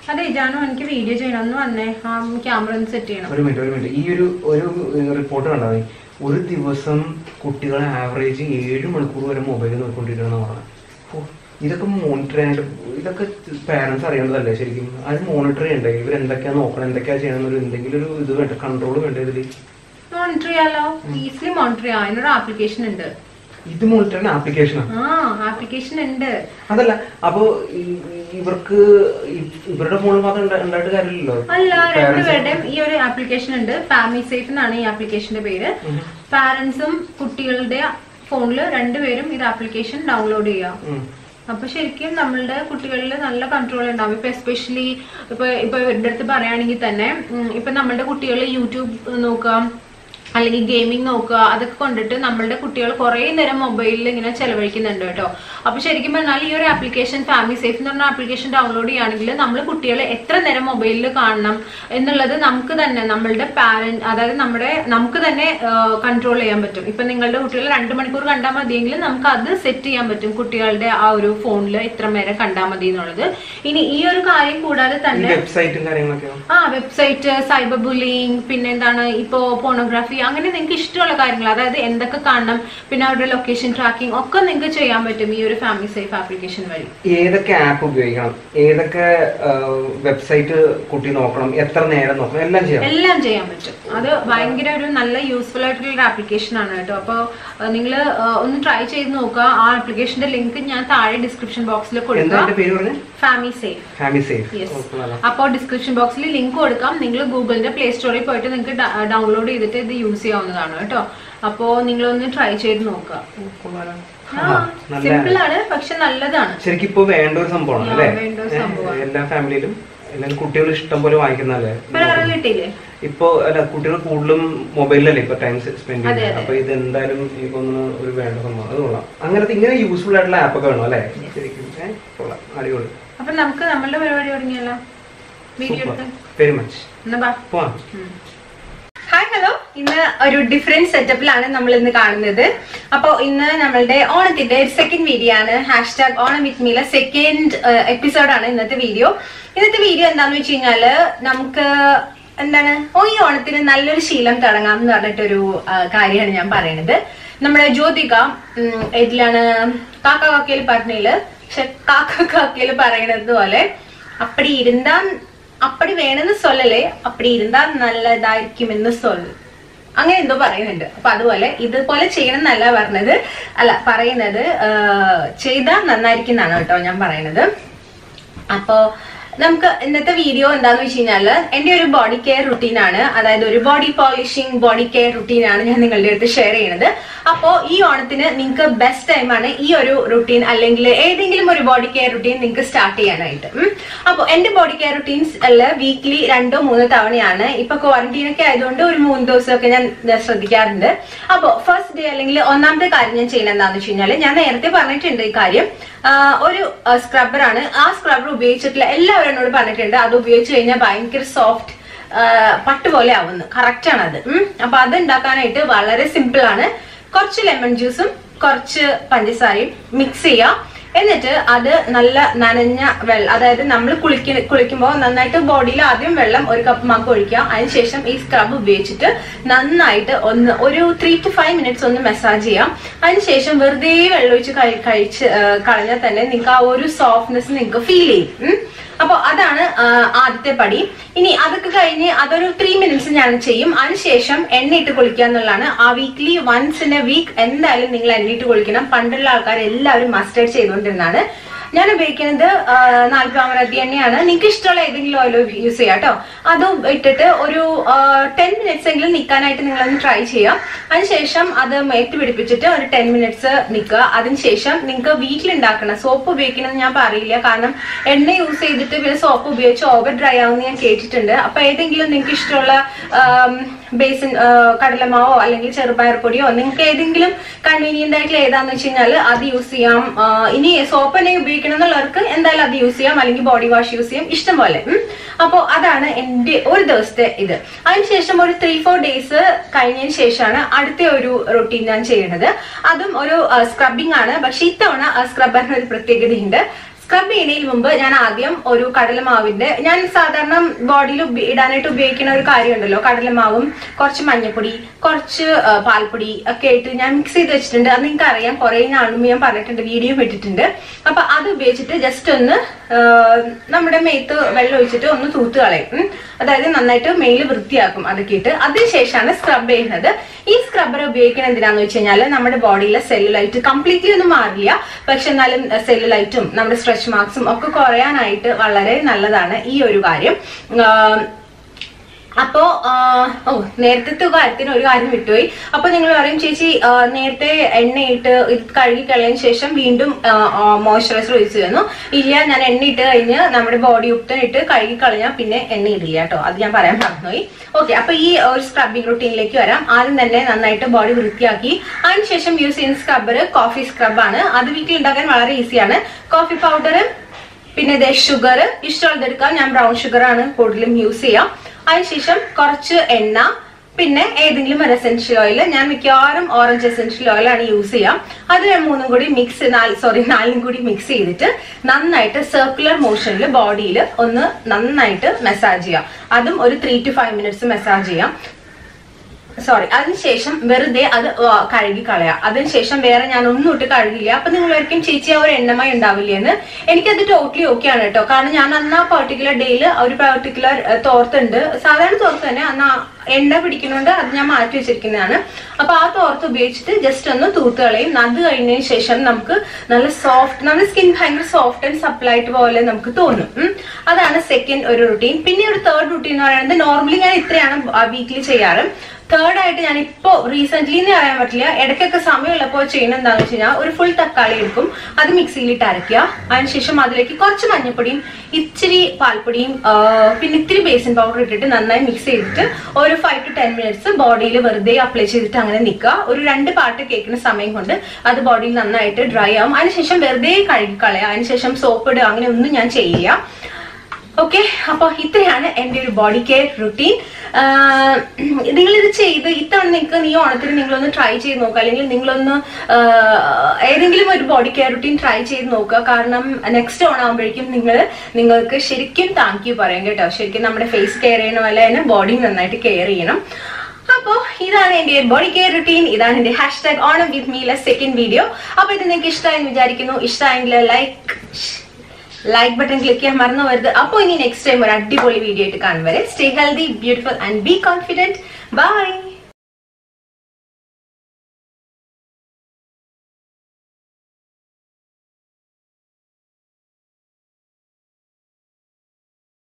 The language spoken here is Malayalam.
അതെ ജാനു എനിക്ക് വീഡിയോ ചെയ്യണമെന്ന് പറഞ്ഞേ ക്യാമറ ഒന്ന് സെറ്റ് ചെയ്യണം. ഒരു മിനിറ്റ് ഈ ഒരു റിപ്പോർട്ട് കണ്ടാ മതി. ഒരു ദിവസം കുട്ടികളെ ആവറേജ് 7 മണിക്കൂർ വരെ മൊബൈൽ നോക്കിക്കൊണ്ടിരിക്കണം പറഞ്ഞത്. ഇതൊക്കെ മോണിറ്റർ ചെയ്യാനായിട്ട് ഇതൊക്കെ പാരന്റ്സ് അറിയേണ്ടതല്ലേ ശരിക്കും? അത് മോണിറ്റർ ചെയ്യണ്ടേ? ഇവരെന്തൊക്കെയാ നോക്കണം, എന്തൊക്കെയാ ചെയ്യണം, എന്തെങ്കിലും ഒരു ഇത് വേണ്ട, കൺട്രോൾ വേണ്ട. ഇതില് മോണിറ്റർ ചെയ്യാലോ, ഈസിലി മോണിറ്റർ ചെയ്യാം. അതിനൊരു ആപ്ലിക്കേഷൻ ഉണ്ട്. ഇത് മോണിറ്ററിന് ആപ്ലിക്കേഷനാണ്? ആപ്ലിക്കേഷൻ ഉണ്ട്. അതല്ല അപ്പൊ ഇവർക്ക് ഇവരുടെ ഫോണിൽ മാത്രം ഉണ്ടായിട്ട് കാര്യമില്ലല്ലോ. അല്ല, രണ്ടുപേരുടെയും ഈ ഒരു ആപ്ലിക്കേഷൻ ഉണ്ട്. ഫാമിലി സേഫ് എന്നാണ് ഈ ആപ്ലിക്കേഷന്റെ പേര്. പാരന്റ്സും കുട്ടികളുടെ ഫോണില് രണ്ടുപേരും ഇത് ആപ്ലിക്കേഷൻ ഡൗൺലോഡ് ചെയ്യാം. അപ്പൊ ശരിക്കും നമ്മളുടെ കുട്ടികളിൽ നല്ല കൺട്രോൾ ഉണ്ടാവും. ഇപ്പൊ എസ്പെഷ്യലി ഇപ്പൊ ഇവരുടെ അടുത്ത് പറയുകയാണെങ്കിൽ തന്നെ ഇപ്പൊ നമ്മളുടെ കുട്ടികൾ യൂട്യൂബ് നോക്കാം അല്ലെങ്കിൽ ഗെയിമിംഗ് നോക്കുക, അതൊക്കെ കൊണ്ടിട്ട് നമ്മളുടെ കുട്ടികൾ കുറെ നേരം മൊബൈലിൽ ഇങ്ങനെ ചെലവഴിക്കുന്നുണ്ട് കേട്ടോ. അപ്പൊ ശരിക്കും പറഞ്ഞാൽ ഈ ഒരു ആപ്ലിക്കേഷൻ ഫാമിലി സേഫ് എന്ന് പറഞ്ഞ ആപ്ലിക്കേഷൻ ഡൗൺലോഡ് ചെയ്യുകയാണെങ്കിൽ നമ്മൾ കുട്ടികളെ എത്ര നേരം മൊബൈലിൽ കാണണം എന്നുള്ളത് നമുക്ക് തന്നെ നമ്മളുടെ അതായത് നമുക്ക് തന്നെ കൺട്രോൾ ചെയ്യാൻ പറ്റും. ഇപ്പൊ നിങ്ങളുടെ കുട്ടികൾ 2 മണിക്കൂർ കണ്ടാൽ മതിയെങ്കിൽ നമുക്ക് അത് സെറ്റ് ചെയ്യാൻ പറ്റും. കുട്ടികളുടെ ആ ഒരു ഫോണിൽ ഇത്ര നേരം കണ്ടാൽ മതി എന്നുള്ളത്. ഇനി ഈ ഒരു കാര്യം കൂടാതെ തന്നെ വെബ്സൈറ്റ്, സൈബർ ബുള്ളിങ്, പിന്നെ എന്താണ് ഇപ്പോ പോണോഗ്രാഫി, അങ്ങനെ നിങ്ങൾക്ക് ഇഷ്ടമുള്ള കാര്യങ്ങൾ, അതായത് എന്തൊക്കെ കാണണം, പിന്നെ അവരുടെ ലൊക്കേഷൻ ട്രാക്കിംഗ് ഒക്കെ നിങ്ങൾക്ക് ചെയ്യാൻ പറ്റും ഈ ഒരു ഫാമിലി സേഫ് ആപ്ലിക്കേഷൻ വഴി. ഏതൊക്കെ ആപ്പ് ഉപയോഗിക്കണം, ഏതൊക്കെ വെബ്സൈറ്റ് കുട്ടി നോക്കണം, എത്ര നേരം നോക്കണം, എല്ലാം ചെയ്യാൻ പറ്റും. അത് ഭയങ്കര ഒരു നല്ല യൂസ്ഫുൾ ആയിട്ടുള്ള ഒരു ആപ്ലിക്കേഷൻ ആണ് കേട്ടോ. അപ്പോൾ നിങ്ങൾ ഒന്ന് ട്രൈ ചെയ്ത് നോക്കുക. ആ ആപ്ലിക്കേഷന്റെ ലിങ്ക് ഞാൻ താഴെ ഡിസ്ക്രിപ്ഷൻ ബോക്സിൽ കൊടുക്കാം. Family safe. അപ്പോൾ ഡിസ്ക്രിപ്ഷൻ ബോക്സിൽ ലിങ്ക് കൊടുക്കാം. നിങ്ങൾ ഗൂഗിളിന്റെ പ്ലേ സ്റ്റോറിൽ പോയിട്ട് നിങ്ങൾക്ക് ഡൗൺലോഡ് ചെയ്തിട്ട് ഇത് യൂസ് ചെയ്യാവുന്നതാണ് കേട്ടോ. അപ്പോ നിങ്ങളൊന്ന് ട്രൈ ചെയ്ത് നോക്കുക. സിമ്പിൾ ആണ്, പക്ഷെ നല്ലതാണ്. ശരിക്കും ഇപ്പൊ വേണ്ട ഒരു സംഭവമാണ് അല്ലേ? എല്ലാ ഫാമിലിയിലും എല്ലാവരും കുട്ടികൾ ഇഷ്ടം പോലെ വാങ്ങിക്കുന്നല്ലേ. ഇപ്പൊ അല്ല, കുട്ടികൾ കൂടുതലും മൊബൈലിലല്ലേ ഇപ്പൊ ടൈം സ്പെൻഡ് ചെയ്യുന്നത്. അപ്പൊ ഇത് എന്തായാലും എനിക്ക് തോന്നുന്നു ഒരു വേണ്ട സംഭവം. അത് കൊള്ളാം. അങ്ങനത്തെ ഇങ്ങനെ യൂസ്ഫുൾ ആയിട്ടുള്ള ആപ്പൊക്കെ വേണം അല്ലേ? ശരിക്കും കൊള്ളാം, അടിപൊളി. അപ്പൊ നമുക്ക് നമ്മളുടെ പരിപാടി തുടങ്ങിയല്ലോ. Very much. ഹായ് ഹലോ, ഇന്ന് ഒരു ഡിഫറെന്റ് സെറ്റപ്പിലാണ് നമ്മൾ ഇന്ന് കാണുന്നത്. അപ്പൊ ഇന്ന് നമ്മളുടെ ഓണത്തിന്റെ സെക്കൻഡ് വീഡിയോ ആണ്. #, ഓണം വിത്ത് മീലെ സെക്കൻഡ് എപ്പിസോഡാണ് ഇന്നത്തെ വീഡിയോ. ഇന്നത്തെ വീഡിയോ എന്താന്ന് വെച്ച് കഴിഞ്ഞാല് നമുക്ക് എന്താണ് ഈ ഓണത്തിന് നല്ലൊരു ശീലം തുടങ്ങാം എന്ന് പറഞ്ഞിട്ടൊരു കാര്യമാണ് ഞാൻ പറയണത്. നമ്മുടെ ജ്യോതിക ഇതിലാണ് കാക്കയിൽ പറഞ്ഞില്, പക്ഷെ കാക്കയിൽ പറയണത് പോലെ அப்படி வேணும்னு சொல்லலே, அப்படி இருந்தா നല്ലതായിരിക്കുമെന്ന് അങ്ങനെ എന്തോ പറയുന്നുണ്ട്. അപ്പൊ അതുപോലെ ഇതുപോലെ ചെയ്യണം എന്നല്ല പറയുന്നത്, ചെയ്താൽ നന്നായിരിക്കും എന്നാണ് കേട്ടോ ഞാൻ പറയുന്നത്. അപ്പോ നമുക്ക് ഇന്നത്തെ വീഡിയോ എന്താന്ന് വെച്ച് കഴിഞ്ഞാല് എന്റെ ഒരു ബോഡി കെയർ റുട്ടീൻ ആണ്. അതായത് ഒരു body polishing, body care routine ആണ് ഞാൻ നിങ്ങളുടെ അടുത്ത് ഷെയർ ചെയ്യുന്നത്. അപ്പോ ഈ ഓണത്തിന് നിങ്ങൾക്ക് ബെസ്റ്റ് ടൈമാണ് ഈ ഒരു റുട്ടീൻ അല്ലെങ്കിൽ ഏതെങ്കിലും ഒരു ബോഡി കെയർ റുട്ടീൻ നിങ്ങൾക്ക് സ്റ്റാർട്ട് ചെയ്യാനായിട്ട്. അപ്പോൾ എന്റെ ബോഡി കെയർ റുട്ടീൻസ് വീക്ക്ലി 2-3 തവണയാണ്. ഇപ്പൊ ക്വാറന്റീൻ ഒക്കെ ആയതുകൊണ്ട് ഒരു 3 ദിവസമൊക്കെ ഞാൻ ശ്രദ്ധിക്കാറുണ്ട്. അപ്പോൾ ഫസ്റ്റ് ഡേ അല്ലെങ്കിൽ ഒന്നാമത്തെ കാര്യം ഞാൻ ചെയ്യുന്നത് എന്താണെന്ന് വെച്ച് കഴിഞ്ഞാൽ, ഞാൻ നേരത്തെ പറഞ്ഞിട്ടുണ്ട് ഈ കാര്യം, ഒരു സ്ക്രബ്ബറാണ്. ആ സ്ക്രബ്ബർ ഉപയോഗിച്ചിട്ടുള്ള എല്ലാവരും എന്നോട് പറഞ്ഞിട്ടുണ്ട് അത് ഉപയോഗിച്ച് കഴിഞ്ഞാൽ ഭയങ്കര സോഫ്റ്റ് പട്ട് പോലെ ആവുന്നു. കറക്റ്റ് ആണ് അത്. അപ്പൊ അത് ഉണ്ടാക്കാനായിട്ട് വളരെ സിമ്പിൾ ആണ്. കുറച്ച് ലെമൺ ജ്യൂസും കുറച്ച് പഞ്ചസാരയും മിക്സ് ചെയ്യാം. എന്നിട്ട് അത് നല്ല നനഞ്ഞ വെള്ളം, അതായത് നമ്മൾ കുളിക്കുമ്പോൾ നന്നായിട്ട് ബോഡിയിൽ ആദ്യം വെള്ളം 1 കപ്പ് മഗ് ഒഴിക്കുക. അതിനുശേഷം ഈ സ്ക്രബ് ഉപയോഗിച്ചിട്ട് നന്നായിട്ട് ഒരു 3 to 5 മിനിറ്റ്സ് ഒന്ന് മസാജ് ചെയ്യാം. അതിനുശേഷം വെറുതെ വെള്ളം ഒഴിച്ച് കളഞ്ഞാൽ തന്നെ നിങ്ങൾക്ക് ആ ഒരു സോഫ്റ്റ്നെസ് നിങ്ങൾക്ക് ഫീൽ ചെയ്യും. അപ്പൊ അതാണ് ആദ്യത്തെ പടി. ഇനി അതൊക്കെ കഴിഞ്ഞ് അതൊരു 3 മിനിറ്റ്സ് ഞാൻ ചെയ്യും. അതിനുശേഷം എണ്ണയിട്ട് കുളിക്കുക എന്നുള്ളതാണ്. ആ weekly once in a week എന്തായാലും നിങ്ങൾ എണ്ണയിട്ട് കുളിക്കണം. പണ്ടുള്ള ആൾക്കാർ എല്ലാവരും മസ്റ്റേർഡ് ചെയ്തുകൊണ്ടിരുന്നതാണ്. ഞാൻ ഉപയോഗിക്കുന്നത് 4 എണ്ണയാണ്. നിങ്ങൾക്ക് ഇഷ്ടമുള്ള ഏതെങ്കിലും ഓയിൽ യൂസ് ചെയ്യാം കേട്ടോ. അതും ഇട്ടിട്ട് ഒരു 10 മിനിറ്റ്സ് എങ്കിലും നിൽക്കാനായിട്ട് നിങ്ങളൊന്ന് ട്രൈ ചെയ്യാം. അതിനുശേഷം അത് മേറ്റ് പിടിപ്പിച്ചിട്ട് ഒരു 10 മിനിറ്റ്സ് നിൽക്കുക. അതിനുശേഷം നിങ്ങൾക്ക് വീട്ടിലുണ്ടാക്കണം. സോപ്പ് ഉപയോഗിക്കണം ഞാൻ പറയില്ല, കാരണം എണ്ണ യൂസ് ചെയ്തിട്ട് പിന്നെ സോപ്പ് ഉപയോഗിച്ച് ഓവർ ഡ്രൈ ആവുമെന്ന് ഞാൻ കേട്ടിട്ടുണ്ട്. അപ്പൊ ഏതെങ്കിലും നിങ്ങൾക്ക് ഇഷ്ടമുള്ള ബേസിൻ കടലമാവോ അല്ലെങ്കിൽ ചെറുപയർ പൊടിയോ നിങ്ങൾക്ക് ഏതെങ്കിലും കൺവീനിയന്റ് ആയിട്ടുള്ള ഏതാന്ന് വെച്ച് കഴിഞ്ഞാൽ അത് യൂസ് ചെയ്യാം. ഇനി സോപ്പ് തന്നെ ഉപയോഗിക്കണം എന്നുള്ളവർക്ക് എന്തായാലും അത് യൂസ് ചെയ്യാം, അല്ലെങ്കിൽ ബോഡി വാഷ് യൂസ് ചെയ്യാം, ഇഷ്ടം പോലെ. അപ്പോൾ അതാണ് എന്റെ ഒരു ദിവസത്തെ ഇത്. അതിനുശേഷം ഒരു 3-4 ഡേയ്സ് കഴിഞ്ഞതിന് ശേഷമാണ് അടുത്ത ഒരു റൊട്ടീൻ ഞാൻ ചെയ്യുന്നത്. അതും ഒരു സ്ക്രബിംഗ് ആണ്. പക്ഷെ ഇത്തവണ സ്ക്രബ്ബറിന് ഒരു പ്രത്യേകതയുണ്ട്. സ്ക്രബ് ചെയ്യുന്നതിന് മുമ്പ് ഞാൻ ആദ്യം ഒരു കടലമാവിന്റെ, ഞാൻ സാധാരണ ബോഡിയിൽ ഇടാനായിട്ട് ഉപയോഗിക്കുന്ന ഒരു കാര്യമുണ്ടല്ലോ, കടലമാവും കുറച്ച് മഞ്ഞപ്പൊടി കുറച്ച് പാൽപ്പൊടി ഒക്കെ ആയിട്ട് ഞാൻ മിക്സ് ചെയ്ത് വെച്ചിട്ടുണ്ട്. അത് നിങ്ങൾക്ക് അറിയാം, കുറെ നാളും ഞാൻ പറഞ്ഞിട്ടുണ്ട്, വീഡിയോ ഇട്ടിട്ടുണ്ട്. അപ്പൊ അത് ഉപയോഗിച്ചിട്ട് ജസ്റ്റ് ഒന്ന് നമ്മുടെ മേത്ത് വെള്ളം ഒഴിച്ചിട്ട് ഒന്ന് തൂത്ത് കളയും. അതായത് നന്നായിട്ട് മെയില് വൃത്തിയാക്കും അതൊക്കെ ഇട്ട്. അതിനുശേഷമാണ് സ്ക്രബ് ചെയ്യുന്നത്. ഈ സ്ക്രബ്ബർ ഉപയോഗിക്കുന്നത് എന്തിനാന്ന് വെച്ച് കഴിഞ്ഞാൽ നമ്മുടെ ബോഡിയിലെ സെല്ലുലൈറ്റ് കംപ്ലീറ്റ്ലി ഒന്നും മാറില്ല, പക്ഷെ എന്നാലും സെല്ലുലൈറ്റും നമ്മുടെ സ്ട്രെച്ച് മാർക്സും ഒക്കെ കുറയാനായിട്ട് വളരെ നല്ലതാണ് ഈ ഒരു കാര്യം. അപ്പോ നേരത്തെ കാര്യത്തിന് ഒരു കാര്യം വിട്ടുപോയി. അപ്പൊ നിങ്ങൾ പറയും ചേച്ചി നേരത്തെ എണ്ണയിട്ട് ഇത് കഴുകി കളഞ്ഞതിന് ശേഷം വീണ്ടും മോയ്സ്ചറൈസർ ഒഴിച്ചു തന്നു. ഇല്ല, ഞാൻ എണ്ണ ഇട്ട് കഴിഞ്ഞ് നമ്മുടെ ബോഡി ഉപ്തനിട്ട് കഴുകി കളഞ്ഞാൽ പിന്നെ എണ്ണ ഇടില്ല കേട്ടോ, അത് ഞാൻ പറയാൻ മറന്നുപോയി. ഓക്കെ, അപ്പൊ ഈ ഒരു സ്ക്രബിംഗ് റുട്ടീനിലേക്ക് വരാം. ആദ്യം തന്നെ നന്നായിട്ട് ബോഡി വൃത്തിയാക്കി അതിനുശേഷം യൂസ് ചെയ്യുന്ന സ്ക്രബ്ബർ കോഫി സ്ക്രബാണ്. അത് വീട്ടിൽ ഉണ്ടാക്കാൻ വളരെ ഈസിയാണ്. കോഫി പൗഡർ, പിന്നെ ഷുഗർ ഇഷ്ടമുള്ളത് എടുക്കാം. ഞാൻ ബ്രൗൺ ഷുഗർ ആണ് കൂടുതലും യൂസ് ചെയ്യാം. അതിനുശേഷം കുറച്ച് എണ്ണ, പിന്നെ ഏതെങ്കിലും ഒരു എസെൻഷ്യൽ ഓയിൽ. ഞാൻ മിക്കവാറും ഓറഞ്ച് എസെൻഷ്യൽ ഓയിൽ ആണ് യൂസ് ചെയ്യാം. അത് നാലും കൂടി മിക്സ് ചെയ്തിട്ട് നന്നായിട്ട് സർക്കുലർ മോഷനിൽ ബോഡിയിൽ ഒന്ന് നന്നായിട്ട് മസാജ് ചെയ്യാം. അതും ഒരു 3 to 5 minutes മസാജ് ചെയ്യാം. അതിനുശേഷം വെറുതെ അത് കഴുകി കളയാം. അതിനുശേഷം വേറെ ഞാൻ ഒന്നും ഇട്ട് കഴുകില്ല. അപ്പൊ നിങ്ങൾ ഒരിക്കലും ചേച്ചി ആ ഒരു എണ്ണമായി ഉണ്ടാവില്ലേ എന്ന്. എനിക്കത് ടോട്ടലി ഓക്കെ ആണ് കേട്ടോ. കാരണം ഞാൻ അന്ന് ആ പെർട്ടിക്കുലർ ഡേയിൽ ഒരു പെർട്ടിക്കുലർ തോർത്തുണ്ട്, സാധാരണ തോർത്ത് തന്നെ, അന്ന് എണ്ണ പിടിക്കുന്നുണ്ട്, അത് ഞാൻ മാറ്റി വെച്ചിരിക്കുന്നതാണ്. അപ്പൊ ആ തോർത്ത് ഉപയോഗിച്ചിട്ട് ജസ്റ്റ് ഒന്ന് തൂത്ത് കളയും. അത് കഴിഞ്ഞതിന് ശേഷം നമുക്ക് നല്ല സോഫ്റ്റ്, നമ്മുടെ സ്കിൻ ഭയങ്കര സോഫ്റ്റ് ആൻഡ് സപ്ലൈറ്റ് പോലെ നമുക്ക് തോന്നും. അതാണ് സെക്കൻഡ് ഒരു റുട്ടീൻ. പിന്നെ ഒരു തേർഡ് റുട്ടീൻ എന്ന് പറയുന്നത്, നോർമലി ഞാൻ ഇത്രയാണ് വീക്കിലി ചെയ്യാറ്. തേർഡ് ആയിട്ട് ഞാൻ ഇപ്പോ റീസെന്റ് എന്ന് പറയാൻ പറ്റില്ല, ഇടയ്ക്കൊക്കെ സമയമുള്ളപ്പോൾ ചെയ്യുന്നത് എന്താണെന്ന് വെച്ച് കഴിഞ്ഞാൽ ഒരു ഫുൾ തക്കാളി എടുക്കും, അത് മിക്സിയിലിട്ട് അരയ്ക്കുക. അതിനുശേഷം അതിലേക്ക് കുറച്ച് മഞ്ഞപ്പൊടിയും ഇച്ചിരി പാൽപ്പൊടിയും പിന്നെ ഇത്തിരി ബേസിൻ പൗഡർ ഇട്ടിട്ട് നന്നായി മിക്സ് ചെയ്തിട്ട് ഒരു 5 to 10 minutes ബോഡിയിൽ വെറുതെ അപ്ലൈ ചെയ്തിട്ട് അങ്ങനെ നിൽക്കുക. ഒരു 2 പാട്ട് കേൾക്കുന്ന സമയം കൊണ്ട് അത് ബോഡിയിൽ നന്നായിട്ട് ഡ്രൈ ആവും. അതിനുശേഷം വെറുതെ കഴുകി കളയുക. അതിനുശേഷം സോപ്പ് ഇടുക, അങ്ങനെ ഒന്നും ഞാൻ ചെയ്യില്ല. ഓക്കെ, അപ്പൊ ഇത്രയാണ് എൻ്റെ ഒരു ബോഡി കെയർ റുട്ടീൻ. നിങ്ങളിത് ചെയ്ത് ഇത്തവണ നിങ്ങൾക്ക് ഈ ഓണത്തിന് നിങ്ങളൊന്ന് ട്രൈ ചെയ്ത് നോക്കുക, അല്ലെങ്കിൽ നിങ്ങളൊന്ന് ഏതെങ്കിലും ഒരു ബോഡി കെയർ റുട്ടീൻ ട്രൈ ചെയ്ത് നോക്കുക. കാരണം നെക്സ്റ്റ് ഓണാകുമ്പോഴേക്കും നിങ്ങൾക്ക് ശരിക്കും താങ്ക് യു പറയാം കേട്ടോ. ശരിക്കും നമ്മുടെ ഫേസ് കെയർ ചെയ്യണ പോലെ തന്നെ ബോഡി നന്നായിട്ട് കെയർ ചെയ്യണം. അപ്പോ ഇതാണ് എന്റെ ബോഡി കെയർ റുട്ടീൻ. ഇതാണ് എന്റെ #ഓണം വിത്ത് മീലെ സെക്കൻഡ് വീഡിയോ. അപ്പൊ ഇത് നിങ്ങൾക്ക് ഇഷ്ടമായെന്ന് വിചാരിക്കുന്നു. ഇഷ്ടമായെങ്കിൽ ലൈക്ക് ബട്ടൺ ക്ലിക്ക് ചെയ്യാൻ മറന്നു വരുത്. അപ്പോൾ ഇനി നെക്സ്റ്റ് ടൈം ഒരു അടിപൊളി വീഡിയോ ആയിട്ട് കാണും വരെ stay healthy, beautiful and be confident. By.